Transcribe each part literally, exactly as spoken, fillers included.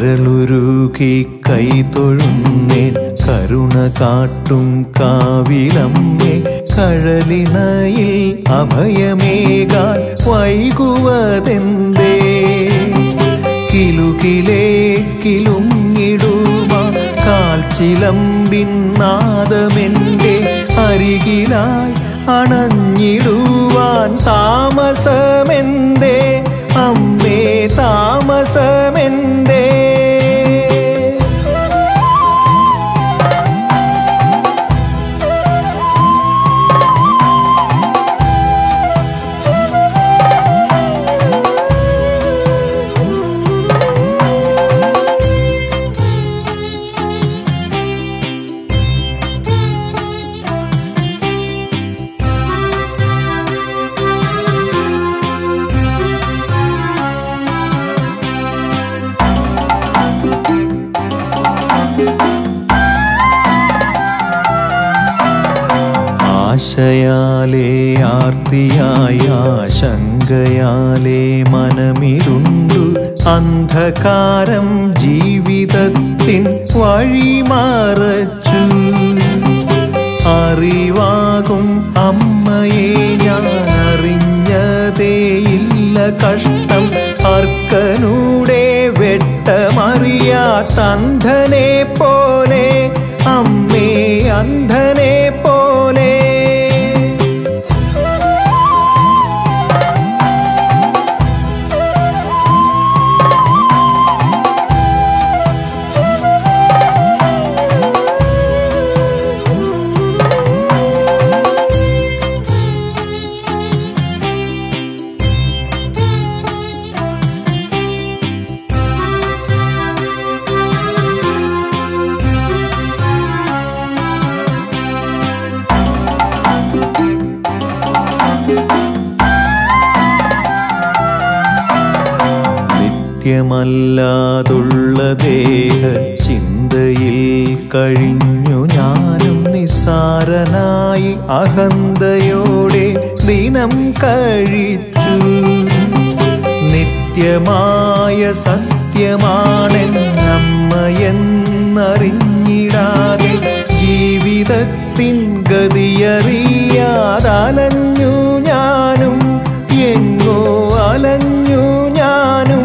കരളുരുകി കൈതൊഴുന്നേൻ കരുണ കാട്ടും കാവിലമ്മേ കഴലിണയിൽ അഭയമേകാൻ വൈകുവതെന്തേ കിലുകിലേ കിലുങ്ങിടുമാ കാൽച്ചിലമ്പിൻ നാദമെൻ്റെ അരികിലായി അണഞ്ഞിടുവാൻ താമസമെന്തേ അമ്മേ താമസമെന്തേ ആശയാലേ ആർത്തിയായ ആശങ്കയാലേ മനമിരുണ്ടു അന്ധകാരം ജീവിതത്തിൻ വഴിമറച്ചു അറിവാകും അമ്മയെ ഞാൻ അറിഞ്ഞതേയില്ല കഷ്ടം അർക്കനൂടെ വെട്ടമറിയാത്ത അന്ധനെ പോലെ അമ്മേ അന്ധനെ പോലെ നിത്യമല്ലാതുള്ള ദേഹ ചിന്തയിൽ കഴിഞ്ഞു ഞാനും നിസ്സാരനായി അഹന്തയോടെ ദിനം കഴിച്ചു നിത്യമായ സത്യമാണെന്നമ്മയെന്നറിഞ്ഞിടാതെ ജീവിതത്തിൻ ഗതിയറിയാതലഞ്ഞു ഞാനും എങ്ങോ അലഞ്ഞു ഞാനും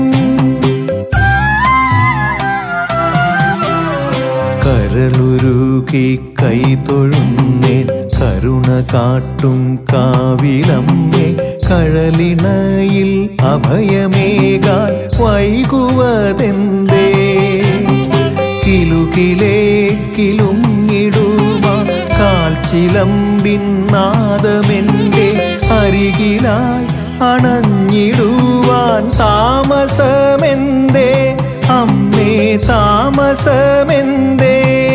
കരളുരുകി കൈതൊഴുന്നേൻ കരുണ കാട്ടും കാവിലമ്മേ കഴലിണയിൽ അഭയമേകാൻ വൈകുവതെന്തേ കിലുകിലേ കിലുങ്ങിടുമാ കാൽച്ചിലമ്പിൻ നാദമെൻ്റെ അരികിലായി അണഞ്ഞിടുവാൻ താമസമെന്തേ അമ്മേ താമസമെന്തേ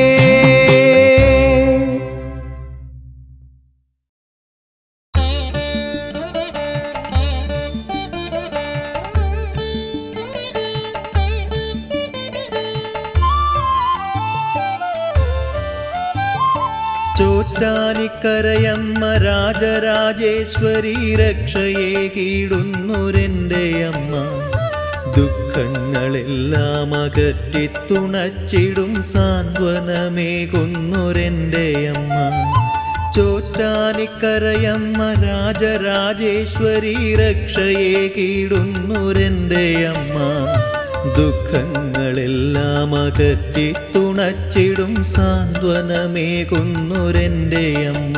ചോറ്റാനിക്കരയമ്മ രാജരാജേശ്വരി രക്ഷയെ കീടുന്നൊരെൻ്റെ അമ്മ ദുഃഖങ്ങളെല്ലാം അകറ്റി തുണച്ചിടും സാന്ത്വനമേകുന്നൊരെൻ്റെ അമ്മ ചോറ്റാനിക്കരയമ്മ രാജരാജേശ്വരി രക്ഷയെ കീടുന്നൊരെൻ്റെ അമ്മ ദുഃഖങ്ങളെല്ലാം അകറ്റി തുണച്ചിടും സാന്ത്വനമേകുന്നൊരെൻ്റെ അമ്മ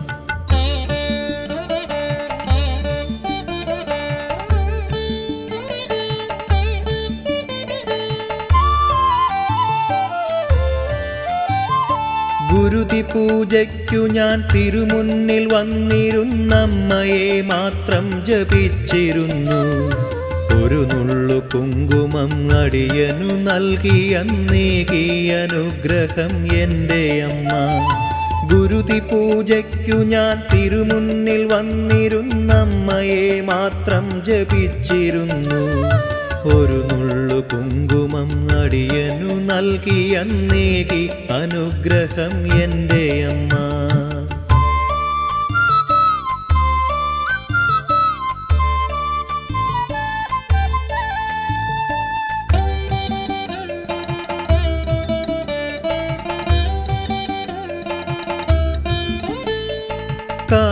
ഗുരുതി പൂജയ്ക്കു ഞാൻ തിരുമുന്നിൽ വന്നിരുന്നമ്മയെ മാത്രം ജപിച്ചിരുന്നു ഒരു നുള്ളു കുങ്കുമം അടിയനു നൽകി അന്നേകി അനുഗ്രഹം എൻ്റെ അമ്മ ഗുരുതി പൂജയ്ക്കു ഞാൻ തിരുമുന്നിൽ വന്നിരുന്നമ്മയെ മാത്രം ജപിച്ചിരുന്നു ഒരു നുള്ളു കുങ്കുമം അടിയനു നൽകി അന്നേകി അനുഗ്രഹം എൻ്റെ അമ്മ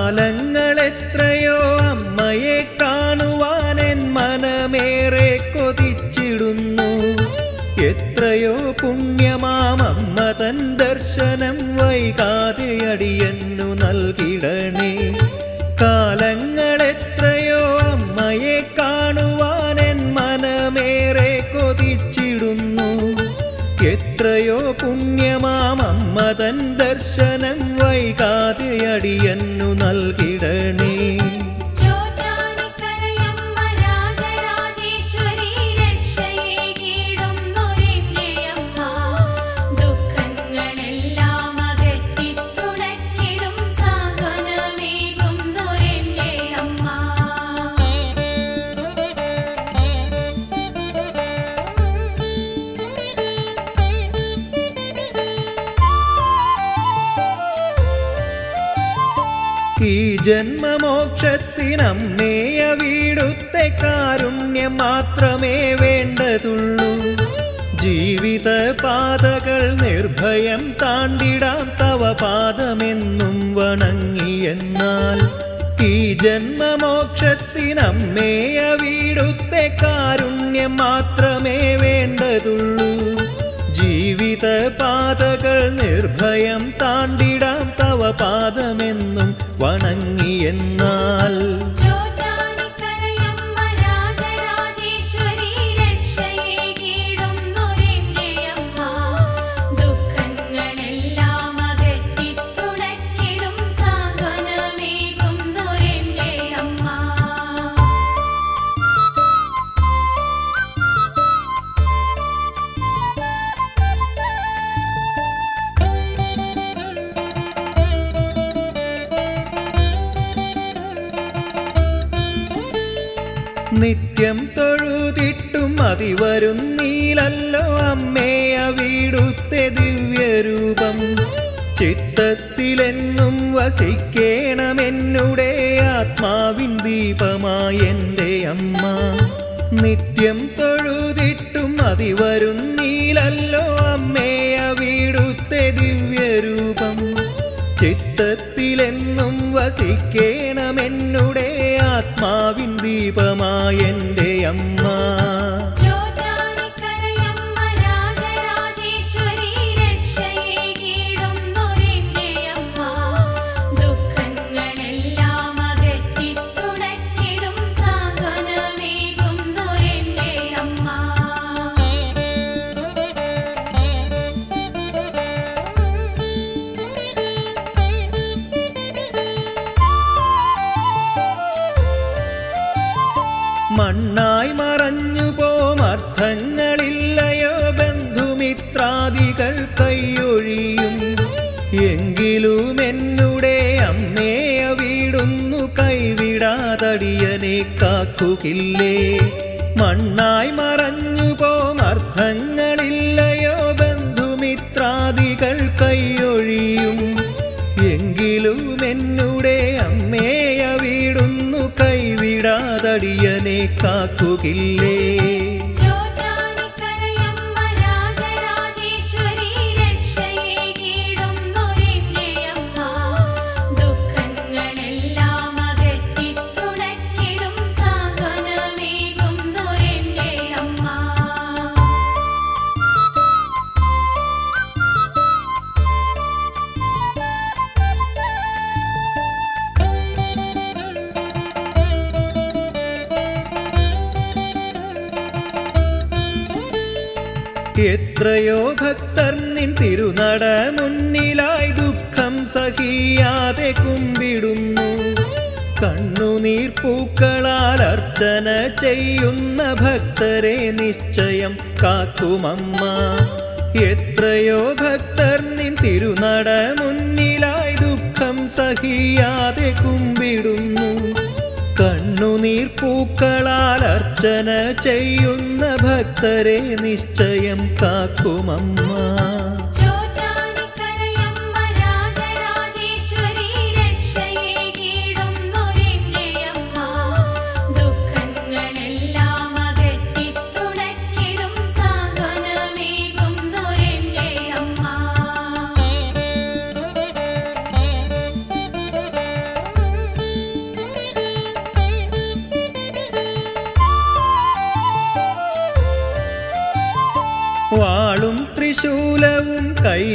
കാലങ്ങളെത്രയോ അമ്മയെ കാണുവാൻ എൻ മനമേറെ കൊതിച്ചിടുന്നു. എത്രയോ പുണ്യമാം അമ്മ തൻ ദർശനം വൈകാതെ അടിയന്നു നൽകിടണേ. കാലങ്ങളെത്രയോ അമ്മയെ കാണുവാൻ എൻ മനമേറെ കൊതിച്ചിടുന്നു. എത്രയോ പുണ്യമാം അമ്മ തൻ ദർശനം വൈകാതെ അടിയന്നു നൽകിടണേ. ഈ ജന്മമോക്ഷത്തിനമ്മേ അവിടുത്തെ കാരുണ്യം മാത്രമേ വേണ്ടതുള്ളൂ. ജീവിത പാതകൾ നിർഭയം താണ്ടിടാം തവ പാദമെന്നും വണങ്ങിയെന്നാൽ. ഈ ജന്മമോക്ഷത്തിനമ്മേ അവിടുത്തെ കാരുണ്യം മാത്രമേ വേണ്ടതുള്ളൂ. ജീവിത പാതകൾ നിർഭയം താണ്ടിടാം തവ പാദമെന്നും വണങ്ങിയെന്നാൽ. നിത്യം തൊഴുതിട്ടും അതിവരുന്നീലല്ലോ അമ്മേ അവിടുത്തെ ദിവ്യരൂപം. ചിത്തത്തിലെന്നും വസിക്കേണമെന്നുടെ ആത്മാവിൻ ദീപമായ എൻ്റെ അമ്മ. നിത്യം തൊഴുതിട്ടും അതിവരുന്നീലല്ലോ അമ്മേ അവിടുത്തെ ദിവ്യരൂപം. ചിത്തത്തിലെന്നും വസിക്കേണമെന്നുടെ ആത്മാവിൻ ദീപമായ എൻ്റെ അമ്മ. മണ്ണായി മറഞ്ഞു പോം അർത്ഥങ്ങളില്ലയോ ബന്ധുമിത്രാദികൾ കൈയൊഴിയും. എങ്കിലും എന്നുടെ അമ്മേ അവിടുന്നു കൈവിടാതടിയനെ കാക്കുകില്ലേ. മണ്ണായി മറഞ്ഞു പോം അർത്ഥങ്ങളില്ലയോ ബന്ധുമിത്രാദികൾ കൈയൊഴിയും. എങ്കിലും എന്നുടെ അമ്മേ അവിടുന്നു കൈവിടാതടിയനെ കാക്കുകില്ലേ. എത്രയോ ഭക്തർ നിൻ തിരുനട മുന്നിലായി ദുഃഖം സഹിയാതെ കുമ്പിടുന്നു. കണ്ണുനീർ പൂക്കളാൽ അർച്ചന ചെയ്യുന്ന ഭക്തരെ നിശ്ചയം കാക്കുമമ്മ. എത്രയോ ഭക്തർ നിൻ തിരുനട മുന്നിലായി ദുഃഖം സഹിയാതെ കുമ്പിടുന്നു. കണ്ണുനീർ പൂക്കളാൽ അർച്ചന ചെയ്യുന്ന ഭക്തരെ നിശ്ചയം കാക്കുമമ്മ.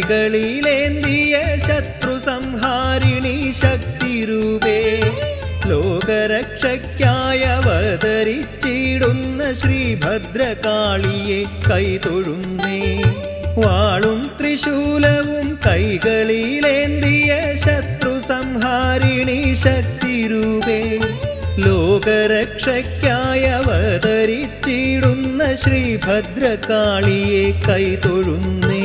കൈകളിലേന്തിയ ശത്രു സംഹാരിണി ശക്തിരൂപേ ലോകരക്ഷയ്ക്കായി അവതരിച്ചിടുന്ന ശ്രീഭദ്രകാളിയെ കൈതൊഴുന്നേ. വാളും ത്രിശൂലവും കൈകളിലേന്തിയ ശത്രു സംഹാരിണി ശക്തിരൂപേ ലോകരക്ഷയ്ക്കായി അവതരിച്ചിടുന്ന ശ്രീഭദ്രകാളിയെ കൈതൊഴുന്നേ.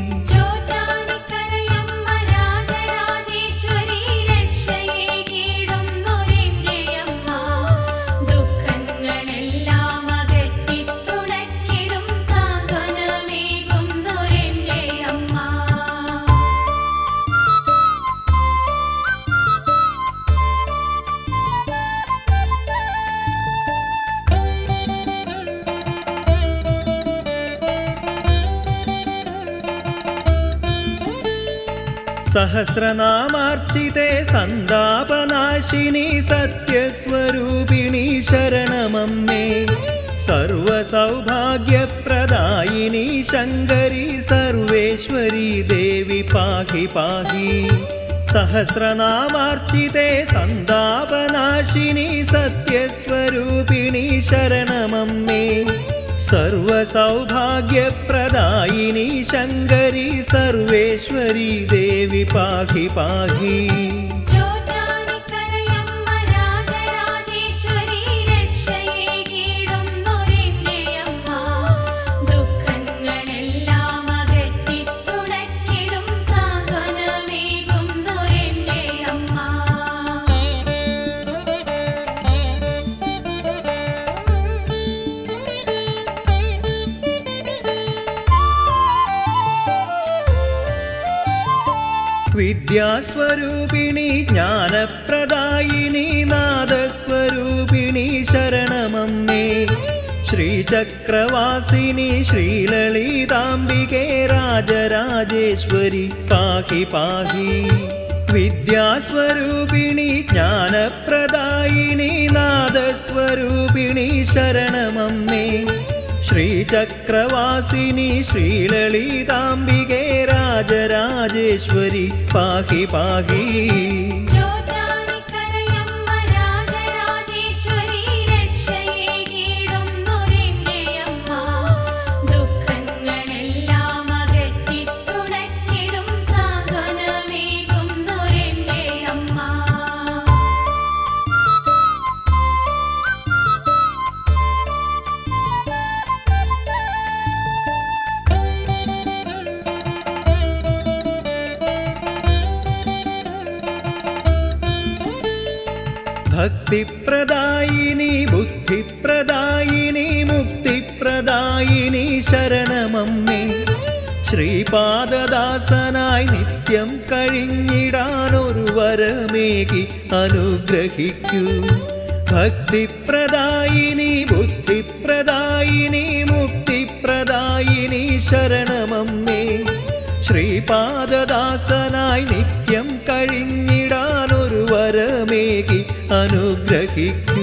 സഹസ്രനാമാർച്ചിതേ സന്താപനാശിനി സത്യസ്വരൂപിണി ശരണമമ്മേ. സർവസൗഭാഗ്യപ്രദായിനി ശങ്കരി സർവേശ്വരി ദേവി പാഹി പാഹി. സഹസ്രനാമാർച്ചിതേ സന്താപനാശിനി സത്യസ്വരൂപിണി ശരണമമ്മേ. സർവസൗഭാഗ്യപ്രദായിനി ശങ്കരി സർവേശ്വരി ദേവി പാഹി പാഹി. വിദ്യാസ്വരൂപിണി ജ്ഞാനപ്രദായിനി നാദസ്വരൂപിണി ശരണമമ്മേ. ശ്രീചക്രവാസിനി ശ്രീലളിതാംബികേ രാജരാജേശ്വരി പാഹി പാഹി. വിദ്യാസ്വരൂപിണി ജ്ഞാനപ്രദായിനി നാദസ്വരൂപിണി ശരണമമ്മേ. ശ്രീചക്രവാസിനി ശ്രീലളിതാംബികേ രാജരാജേശ്വരി പാഹി പാഹി. ഭക്തിപ്രദായിനി ബുദ്ധിപ്രദായിനി മുക്തിപ്രദായിനി ശരണമമ്മേ. ശ്രീപാദദാസനായി നിത്യം കഴിഞ്ഞിടാനൊരു വരമേകി അനുഗ്രഹിക്കൂ. ഭക്തിപ്രദായിനി ബുദ്ധിപ്രദായിനി മുക്തിപ്രദായിനി ശരണമമ്മേ. ശ്രീപാദദാസനായി നിത്യം കഴിഞ്ഞിടാനൊരു വരമേകി അനുഗ്രഹിക്കൂ.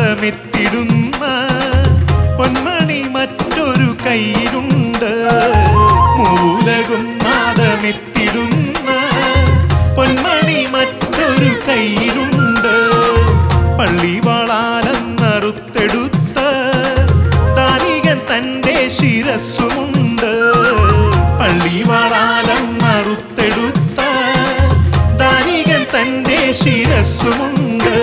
നാദമെത്തിടുന്ന പൊന്മണി മറ്റൊരു കയ്യിലുണ്ട്. മൂലകും നാദമെത്തിടുന്ന പൊന്മണി മറ്റൊരു കയ്യിലുണ്ട്. പള്ളിവാളാലെന്നറുത്തെടുത്ത ദാരികൻ തൻ്റെ ശിരസ്സുമുണ്ട്. പള്ളിവാളാലെന്നറുത്തെടുത്ത ദാരികൻ തൻ്റെ ശിരസ്സുമുണ്ട്.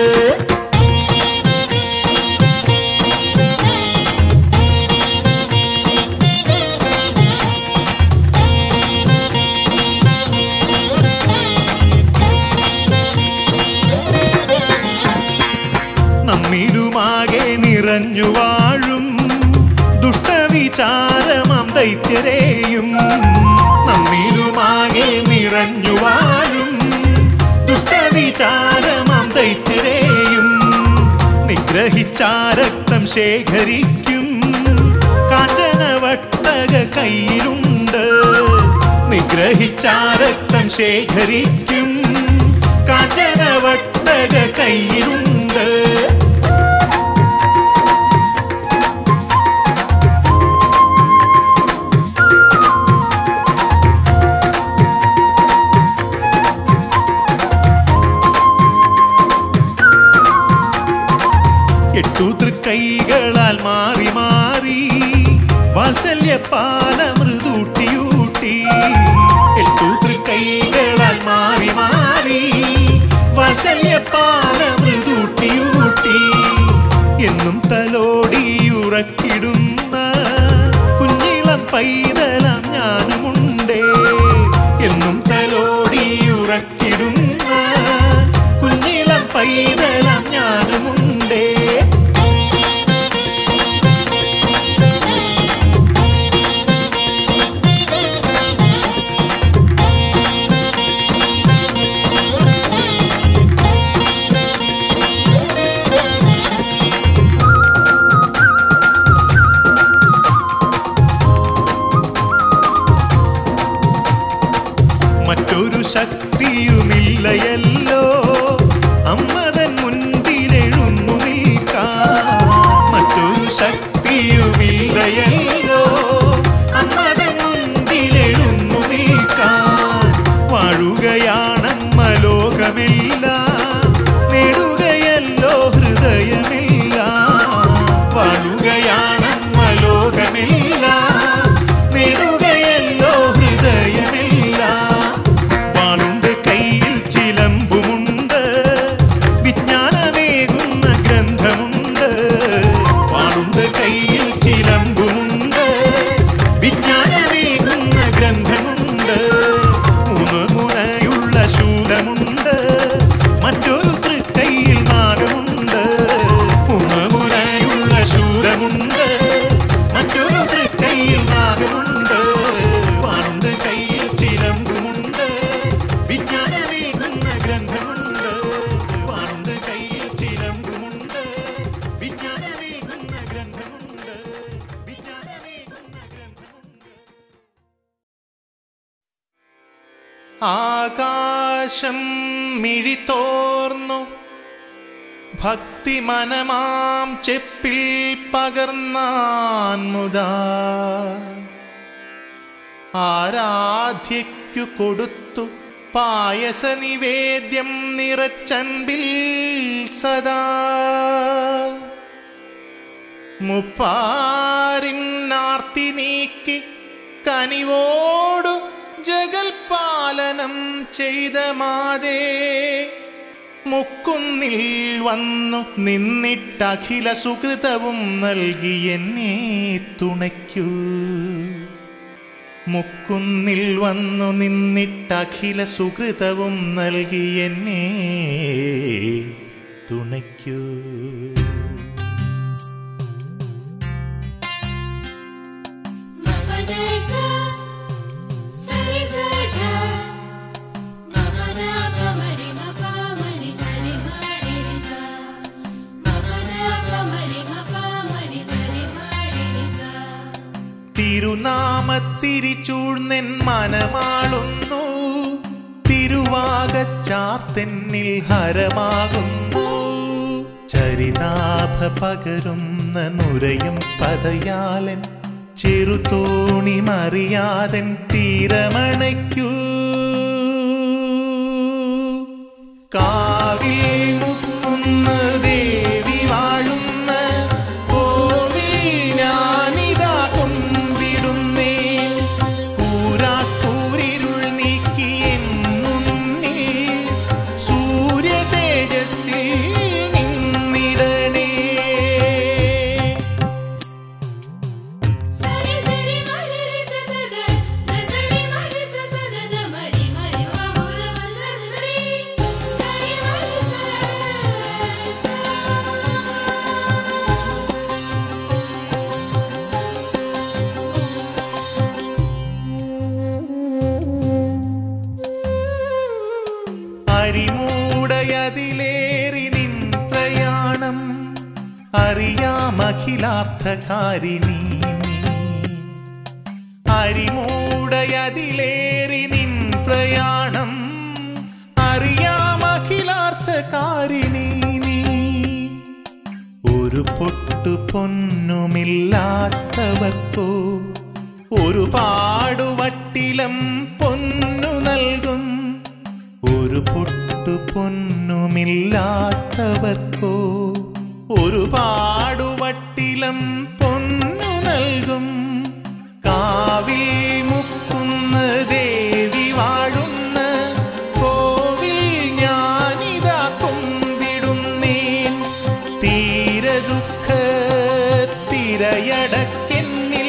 നമ്മിലുമാകെ നിറഞ്ഞു വാഴും ദുഷ്ടവിചാരമാം ദൈത്യരെയും നമ്മിലുമാകെ നിറഞ്ഞു വാഴും ദുഷ്ടവിചാരമാം ദൈത്യരെയും നിഗ്രഹിച്ചാരക്തം ശേഖരിക്കും കാഞ്ചനവട്ടക കയ്യിലുണ്ട്. നിഗ്രഹിച്ചാരക്തം ശേഖരിക്കും കാഞ്ചനവട്ടക കയ്യിലുണ്ട്. എട്ടു തൃക്കൈകളാൽ മാറി മാറി വാത്സല്യപാല മൃദൂട്ടിയൂട്ടി. എട്ടു തൃക്കൈകളാൽ മാറി മാറി വാത്സല്യപാല മൃദൂട്ടിയൂട്ടി. എന്നും തലോടിയുറക്കിടുന്ന കുഞ്ഞിളം പൈതലാം ഞാനുമുണ്ടേ. എന്നും തലോടിയുറക്കിടുന്ന കുഞ്ഞിളം പൈതലാം ഞാനുമുണ്ടേ. മറ്റൊരു ശക്തിയുമില്ലയല്ലോ അമ്മതൻ മുൻപിലെഴുന്നു നിൽക്കാൻ. മറ്റൊരു ശക്തിയുമില്ലയല്ലോ അമ്മതൻ മുൻപിലെഴുന്നു നിൽക്കാൻ. വാഴുകയാണമ്മ ലോകമെല്ലാം നേടുകയല്ലോ ഹൃദയമെല്ലാം. വാഴുകയാണമ്മ ലോകമെല്ലാം നേടുകയല്ലോ ഹൃദയമെല്ലാം. വാളുണ്ട് കയ്യിൽ ചിലമ്പുമുണ്ട് വിജ്ഞാനമേകുന്ന ഗ്രന്ഥമുണ്ട്. വാളുണ്ട് കയ്യിൽ ചിലമ്പുമുണ്ട് വിജ്ഞാനമേകുന്ന ഗ്രന്ഥമുണ്ട്. മൂന്ന് മുനയുള്ള ശൂലമുണ്ട് മറ്റൊരു തൃക്കൈയിൽ നാഗമുണ്ട്. മൂന്ന് മുനയുള്ള ശൂലമുണ്ട് മറ്റൊരു തൃക്കൈയിൽ നാഗമുണ്ട്. വാളുണ്ട് കയ്യിൽ ചിലമ്പുമുണ്ട് വിജ്ഞാനമേകുന്ന ഗ്രന്ഥമുണ്ട്. വാളുണ്ട് കയ്യിൽ ചിലമ്പുമുണ്ട് വിജ്ഞാനമേകുന്ന ഗ്രന്ഥമുണ്ട്. വിജ്ഞാനമേകുന്ന ഗ്രന്ഥമുണ്ട്. ആകാശം മിഴിത്തോർന്നു ഭക്തി മനമാം ചെപ്പിൽ പകർന്നാൻ മുതാ. ആരാധ്യയ്ക്കു കൊടുത്തു പായസ നിവേദ്യം നിറച്ചൻപിൽ സദാ. മുപ്പാരിന്നാർത്തി നീക്കി കനിവോടു ജഗൽപാലനം ചെയ്ത മാതേ. മുക്കുന്നിൽ വന്നു നിന്നിട്ടഖില സുകൃതവും നൽകി എന്നെ തുണയ്ക്കൂ. മുക്കുന്നിൽ വന്നു നിന്നിട്ടഖില സുകൃതവും നൽകി എന്നെ തുണയ്ക്കൂ. തിരുനാമത്തിരിച്ചൂഴ്ന്നെൻ മനമാളുന്നു. തിരുവാകച്ചാർത്തെന്നിൽ ഹരമാകുന്നു. ചരിതാഭ പകരുന്ന നുരയും പതയാലൻ ചെറുതോണി മറിയാതൻ തീരമണയ്ക്കൂ. കാവിൽ മുക്കുന്ന ദേവി വാഴുന്ന കോവിൽ ഞാനിതാ കൊമ്പിടുന്നേ. കൂരാക്കൂരിരുൾ നീക്കി എന്നുണ്ണിൽ സൂര്യ തേജസ്സിൽ നിന്നിടണേ. അരിമൂടയതിലേറി നിൻ പ്രയാണം അറിയാമഖിലാർത്ഥകാരിണി നീ. അരിമൂടയതിലേറി നിൻ പ്രയാണം അറിയാമഖിലാർത്ഥകാരിണി നീ. ഒരു പൊട്ടു പൊന്നുമില്ലാത്തവർക്കോ ഒരുപാടു വട്ടിലം പൊന്നു നൽകും. ഒരു പൊട്ടു പൊന്നുമില്ലാത്തവർക്കോ ഒരുപാടു വട്ടിലം പൊന്നു നൽകും. കാവിൽ മുക്കുന്ന ദേവി വാഴുന്ന കോവിൽ ഞാനിതാ കൊമ്പിടുന്നേൻ. തീരദുഃഖ തിരയടക്കെന്നിൽ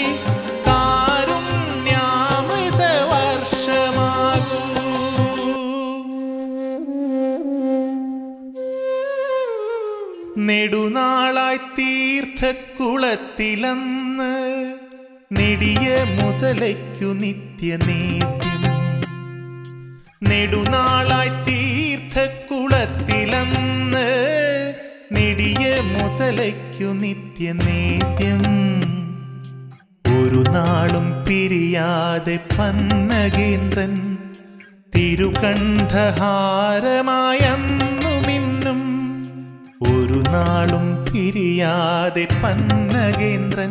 കാരുണ്യാമൃത വർഷമാകൂ. നെടുനാളായി തീർത്ഥക്കുളത്തിലന്ന് നെടിയ മുതലയ്ക്കു നിത്യനേദ്യം. നെടുനാളായി തീർത്ഥക്കുളത്തിലന്ന് നെടിയ മുതലയ്ക്കു നിത്യനേദ്യം. ഒരു നാളും പിരിയാതെ പന്നകേന്ദ്രൻ തിരുകണ്ഠഹാരമായന്നു മിന്നും. ഒരു നാളും പിരിയാതെ പന്നകേന്ദ്രൻ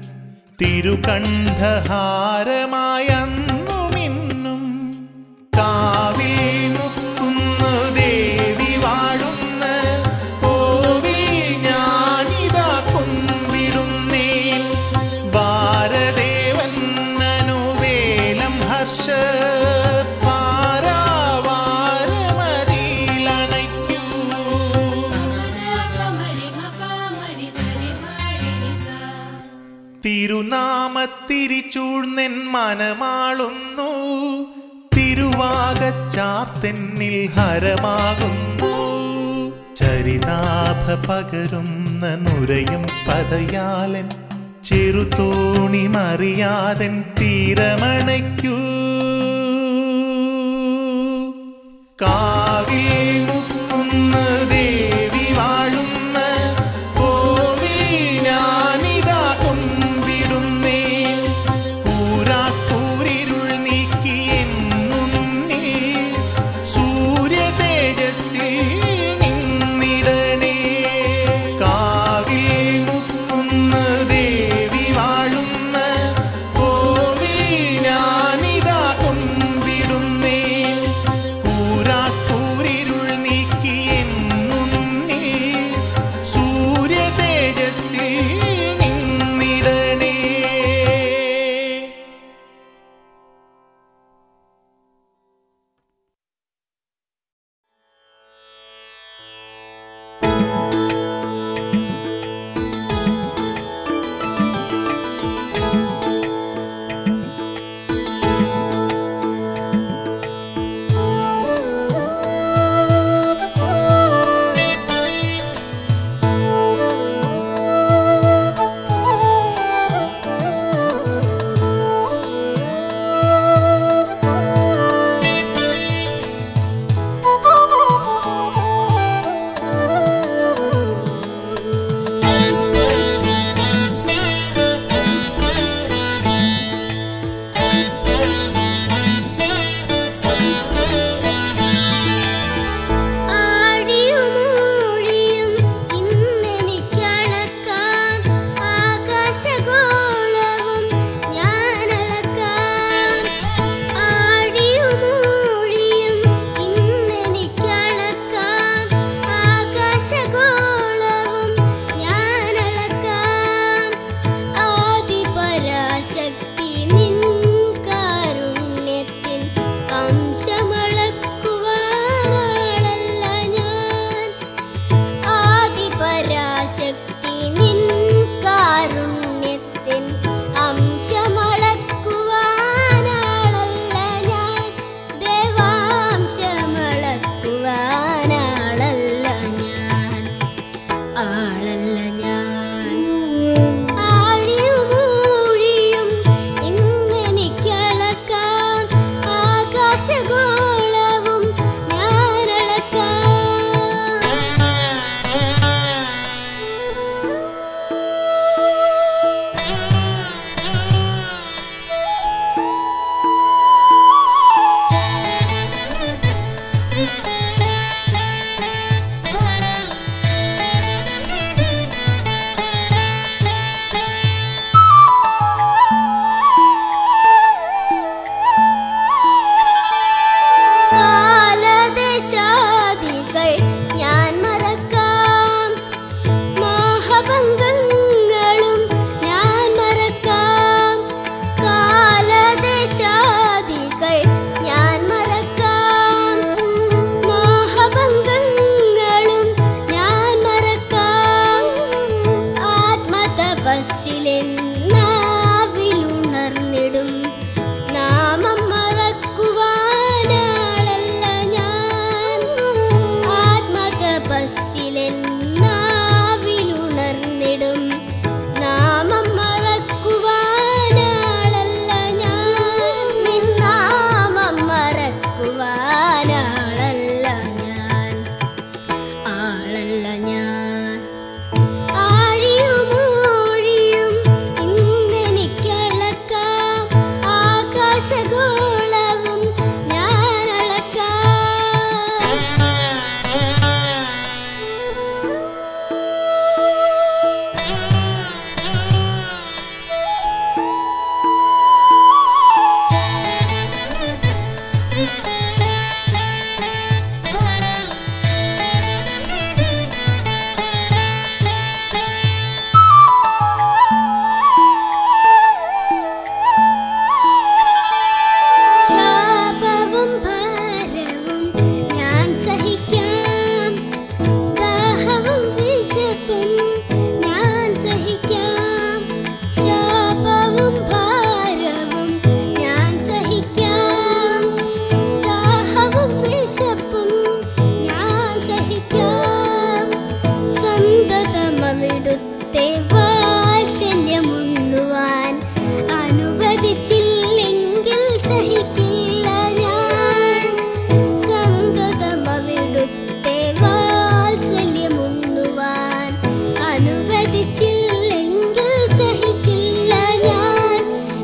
തിരുകണ്ഠഹാരമായന്നു മിന്നും. കാവിൽ മുക്കുന്ന ദേവി വാഴുന്ന കോവിൽ ഞാനിതാ കൊമ്പിടുന്നേൻ. ഭാരദേവൻ അനുവേലം ഹർഷ തിരുനാമത്തിരിച്ചൂഴ്ന്നെൻ മനമാളുന്നു. തിരുവാകച്ചാർത്തെന്നിൽ ഹരമാകുന്നു. ചരിതാഭ പകരുന്ന നുരയും പതയാലൻ ചെറുതോണി മറിയാതൻ തീരമണയ്ക്കൂ. കാവിൽ മുക്കുന്ന ദേവി വാഴുന്ന കോവിൽ ഞാനിതാ കൊമ്പിടുന്നേൻ. കൂരാക്കൂരിരുൾ നീക്കി എന്നുണ്ണിൽ സൂര്യ തേജസ്സിൽ നിന്നിടണേ. കാവിൽ മുക്കുന്ന ദേവി വാഴുന്ന കോവിൽ ഞാനിതാ കൊമ്പിടുന്നേൻ. കൂരാക്കൂരിരുൾ ആത്മതപസ്സിലെന്നാവിലുണർന്നിടും നാമം മറക്കുവാനാളല്ല ഞാൻ. ആത്മതപസ്സിലെന്നാവിലുണർന്നിടും നാമം മറക്കുവാനാളല്ല ഞാൻ. നിന്നാമം മറക്കുവാനാളല്ല ഞാൻ, ആളല്ല ഞാൻ. ആഴിയുമൂഴിയും ഇന്നെനിക്കളക്കാം, ആകാശഗോളവും ഞാൻ അളക്കാം. ശാപവും ഭാരവും ഞാൻ സഹിക്കാം, ദാഹവും വിശപ്പും ഞാൻ സഹിക്കാം. ശാപവും ഭാരവും ഞാൻ സഹിക്കാം, ദാഹവും വിശപ്പും ഞാൻ സഹിക്കാം. സന്തതമവിടുത്തെ വാത്സല്യമുണ്ണുവാൻ അനുവദിച്ചില്ലെങ്കിൽ സഹിക്കില്ല ഞാൻ. സന്തതമവിടുത്തെ വാത്സല്യമുണ്ണുവാൻ അനുവദിച്ചില്ലെങ്കിൽ സഹിക്കില്ല ഞാൻ.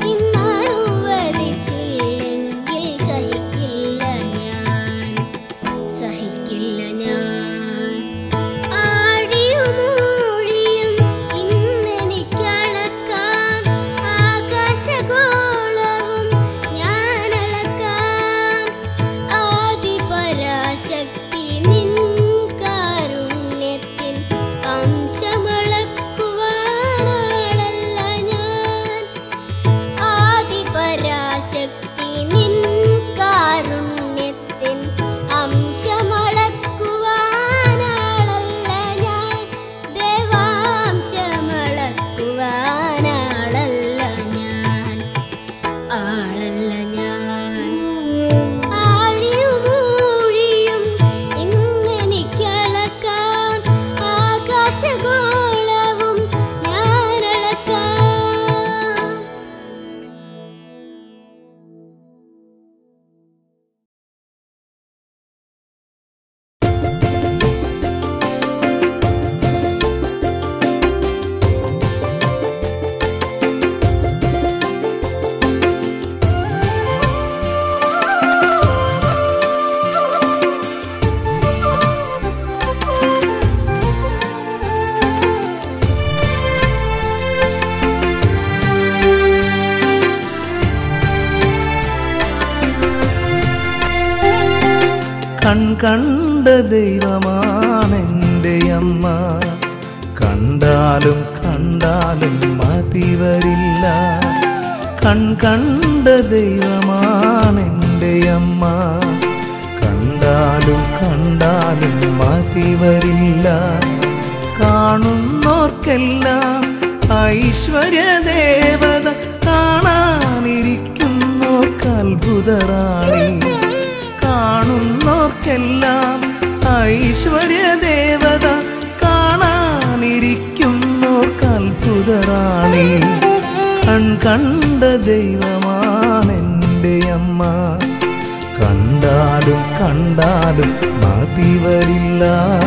ഇന്നനുവദിച്ചില്ലെങ്കിൽ സഹിക്കില്ല ഞാൻ, സഹിക്കില്ല ഞാൻ. ആഴിയുമൂഴിയും ഇന്നെനിക്കളക്കാം, ആകാശഗോളവും ഞാൻ അളക്കാം. ആദിപരാശക്തി നിൻ കാരുണ്യത്തിൻ അംശമളക്കുവാനാളല്ല ഞാൻ. ആദിപരാശക്തി നിൻ കാരുണ്യത്തിൻ അംശമളക്കുവാനാളല്ല ഞാൻ, ദേവാംശമളക്കുവാനാളല്ല ഞാൻ, ആളല്ല ഞാൻ. ആഴിയുമൂഴിയും ഇന്നെനിക്കളക്കാം, ആകാശഗോളവും ഞാൻ അളക്കാം. കൺകണ്ട ദൈവമാണെൻ്റെ അമ്മ, കണ്ടാലും കണ്ടാലും മതി വരില്ല. കൺകണ്ട ദൈവമാണെൻ്റെ അമ്മ, കണ്ടാലും കണ്ടാലും മതി വരില്ല. കാണുന്നോർക്കെല്ലാം ഐശ്വര്യദേവത, കാണാനിരിക്കുന്നോർക്കത്ഭുതറാണി. കാണുന്നോർക്കെല്ലാം ഐശ്വര്യദേവത, കാണാനിരിക്കുന്നോർക്കത്ഭുതറാണി. കൺകണ്ട ദൈവമാണെൻ്റെ അമ്മ, കണ്ടാലും കണ്ടാലും മതി വരില്ല.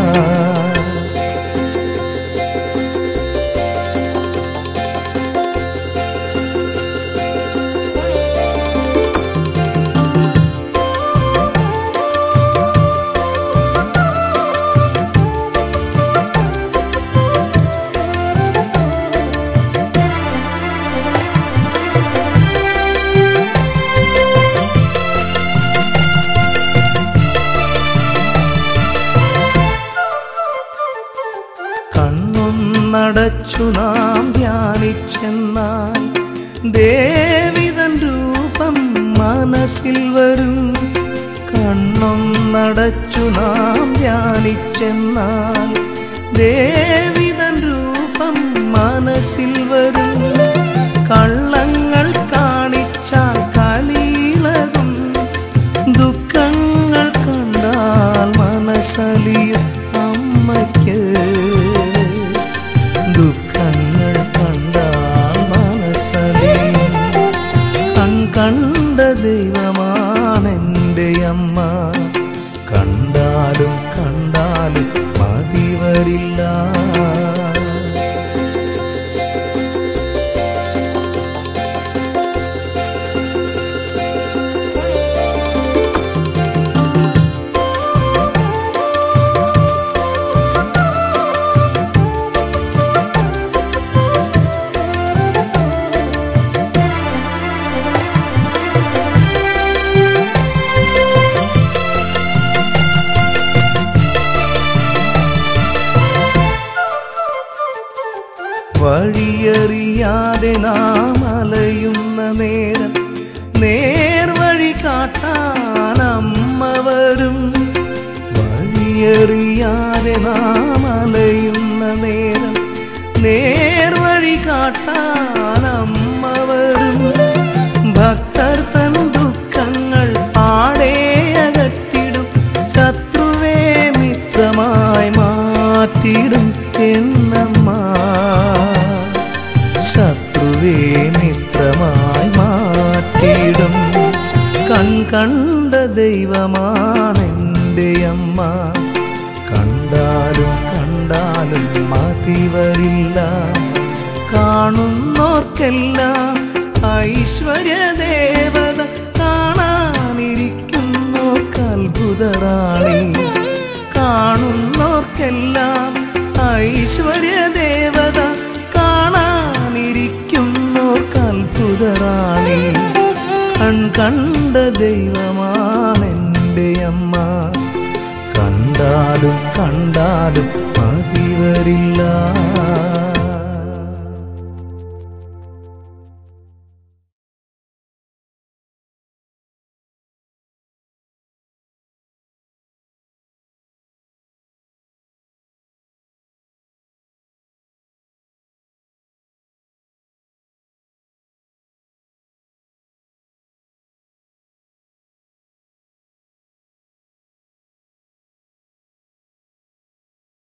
കണ്ണൊന്നടച്ചു നാം ധ്യാനിച്ചെന്നാൽ ദേവിതൻ രൂപം മനസ്സിൽ വരും. കണ്ണൊന്നടച്ചു നാം ധ്യാനിച്ചെന്നാൽ ദേവിതൻ രൂപം മനസ്സിൽ മനസ്സിൽ വരും. കള്ളങ്ങൾ കാണിച്ചാൽ കളിയിളകും, ദുഃഖങ്ങൾ കണ്ടാൽ മനസ്സലിയും അമ്മയ്ക്ക്. ദുഃഖങ്ങൾ കണ്ടാൽ മനസ്സലിയും. കൺ കണ്ട ദൈവമാണെൻ്റെ അമ്മ, കണ്ടാലും കണ്ടാലും മതി വരില്ല. വഴിയറിയാതെ നാം അലയുന്ന നേരം നേർവഴി കാട്ടാൻ അമ്മ വരും. വഴിയറിയാതെ നാം അലയുന്ന നേരം നേർവഴി കാട്ടാൻ അമ്മ വരും. ഭക്തർ തൻ ദുഃഖങ്ങൾ പാടെ അകറ്റിടും, ശത്രുവേ മിത്രമായി മാറ്റിടും എന്നമ്മ. ശത്രുവേ മിത്രമായി മാറ്റിടും. കൺ കണ്ട ദൈവമാണെൻ്റെ അമ്മ, കണ്ടാലും കണ്ടാലും മതി വരില്ല. കാണുന്നോർക്കെല്ലാം ഐശ്വര്യദേവത, കാണാനിരിക്കുന്നോർക്ക് അത്ഭുതറാണി. കാണുന്നോർക്കെല്ലാം ഐശ്വര്യദേവത, കാണാനിരിക്കുന്നോർക്ക് അത്ഭുതറാണി. കൺ കണ്ട ദൈവമാണെൻ്റെ അമ്മ, കണ്ടാലും കണ്ടാലും മതി വരില്ല.